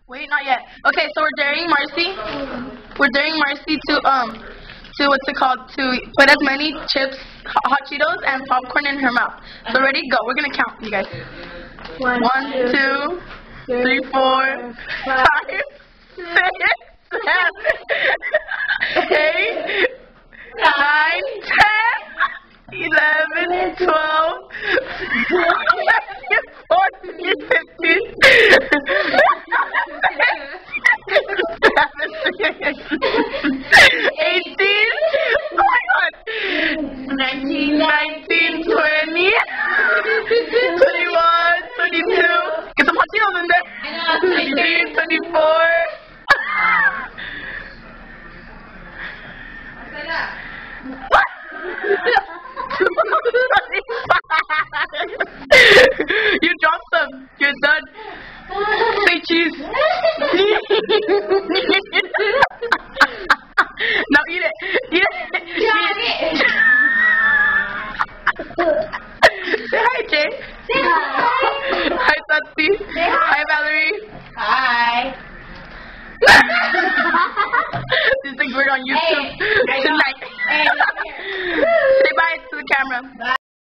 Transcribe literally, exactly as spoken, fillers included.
Wait, not yet. Okay, so we're daring Marcy. We're daring Marcy to um to what's it called to put as many chips, hot Cheetos, and popcorn in her mouth. So ready, go. We're gonna count, you guys. One, One, two, three, four, five, six, seven, eight, nine, ten, eleven, twelve, fourteen, fifteen. eighteen, oh my god, nineteen, nineteen, twenty, twenty-one, twenty-two, get some hot Cheetos in there, twenty-three, twenty-four, you dropped them, you're done, say cheese.